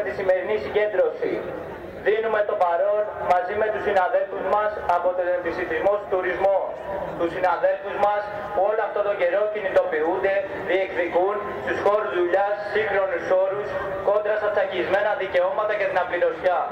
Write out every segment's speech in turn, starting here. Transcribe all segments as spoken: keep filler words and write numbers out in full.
τη σημερινή συγκέντρωση. Δίνουμε το παρόν μαζί με τους συναδέλφους μας από τον επισητισμό του τουρισμού. Τους συναδέλφους μας που όλο αυτόν τον καιρό κινητοποιούνται, διεκδικούν στους χώρους δουλειάς σύγχρονους όρους κόντρα στα τσακισμένα δικαιώματα και την απληρωσιά.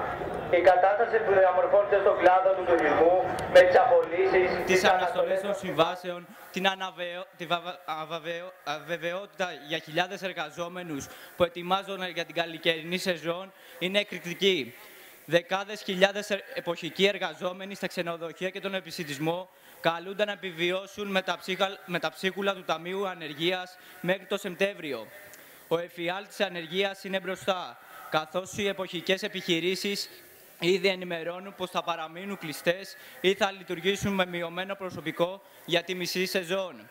Η κατάσταση που διαμορφώνεται στον κλάδο του τουρισμού με τις απολύσεις, τις αναστολές των συμβάσεων, την αναβεβαιω... τη αβεβαιο... αβεβαιότητα για χιλιάδες εργαζόμενους που ετοιμάζονται για την καλοκαιρινή σεζόν είναι εκρηκτική. Δεκάδες χιλιάδες εποχικοί εργαζόμενοι στα ξενοδοχεία και τον επισιτισμό καλούνται να επιβιώσουν με τα, ψυχα... με τα ψίχουλα του Ταμείου Ανεργίας μέχρι το Σεπτέμβριο. Ο εφιάλτης της ανεργίας είναι μπροστά, καθώς οι εποχικές επιχειρήσεις ήδη ενημερώνουν πως θα παραμείνουν κλειστές ή θα λειτουργήσουν με μειωμένο προσωπικό για τη μισή σεζόν.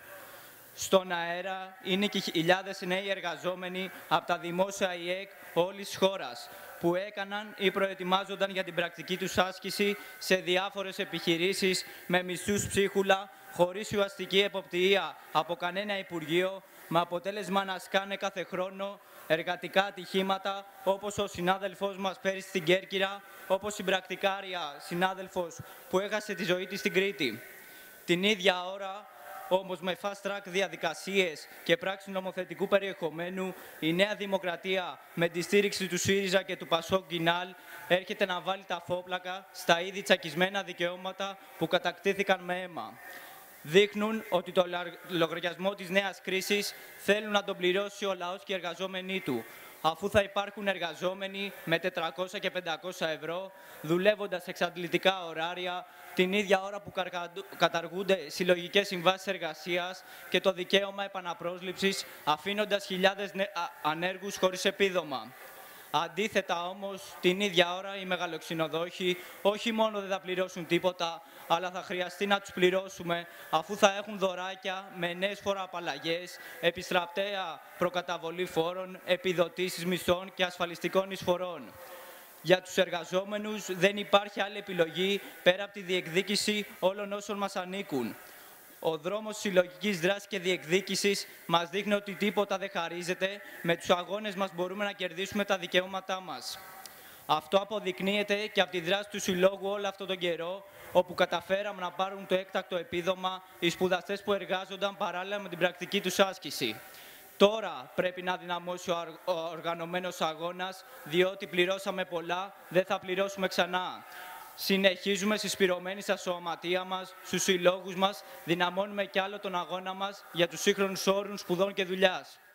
Στον αέρα είναι και χιλιάδες νέοι εργαζόμενοι από τα δημόσια ΙΕΚ όλης της χώρας που έκαναν ή προετοιμάζονταν για την πρακτική τους άσκηση σε διάφορες επιχειρήσεις με μισθούς ψίχουλα, χωρίς ουσιαστική εποπτεία από κανένα Υπουργείο, με αποτέλεσμα να σκάνε κάθε χρόνο εργατικά ατυχήματα, όπως ο συνάδελφός μας πέρυσι στην Κέρκυρα, όπως η πρακτικάρια συνάδελφος που έχασε τη ζωή της στην Κρήτη. Την ίδια ώρα, όμως με fast track διαδικασίες και πράξεις νομοθετικού περιεχομένου, η Νέα Δημοκρατία με τη στήριξη του ΣΥΡΙΖΑ και του Πασόκ Γκινάλ έρχεται να βάλει τα φόπλακα στα ήδη τσακισμένα δικαιώματα που κατακτήθηκαν με αίμα. Δείχνουν ότι το λογαριασμό της νέας κρίσης θέλουν να τον πληρώσει ο λαός και οι εργαζόμενοι του, αφού θα υπάρχουν εργαζόμενοι με τετρακόσια και πεντακόσια ευρώ, δουλεύοντας εξαντλητικά ωράρια, την ίδια ώρα που καταργούνται συλλογικές συμβάσεις εργασίας και το δικαίωμα επαναπρόσληψης, αφήνοντας χιλιάδες ανέργους χωρίς επίδομα. Αντίθετα όμως, την ίδια ώρα οι μεγαλοξενοδόχοι όχι μόνο δεν θα πληρώσουν τίποτα, αλλά θα χρειαστεί να τους πληρώσουμε, αφού θα έχουν δωράκια με νέες φοροαπαλλαγές, επιστραπτέα προκαταβολή φόρων, επιδοτήσεις μισθών και ασφαλιστικών εισφορών. Για τους εργαζόμενους δεν υπάρχει άλλη επιλογή πέρα από τη διεκδίκηση όλων όσων μας ανήκουν. Ο δρόμος συλλογικής δράσης και διεκδίκησης μας δείχνει ότι τίποτα δεν χαρίζεται, με τους αγώνες μας μπορούμε να κερδίσουμε τα δικαιώματά μας. Αυτό αποδεικνύεται και από τη δράση του Συλλόγου όλο αυτόν τον καιρό, όπου καταφέραμε να πάρουν το έκτακτο επίδομα οι σπουδαστές που εργάζονταν παράλληλα με την πρακτική τους άσκηση. Τώρα πρέπει να δυναμώσει ο οργανωμένος αγώνας, διότι πληρώσαμε πολλά, δεν θα πληρώσουμε ξανά. Συνεχίζουμε συσπηρωμένοι στα σωματεία μας, στους συλλόγους μας, δυναμώνουμε κι άλλο τον αγώνα μας για τους σύγχρονους όρους σπουδών και δουλειάς.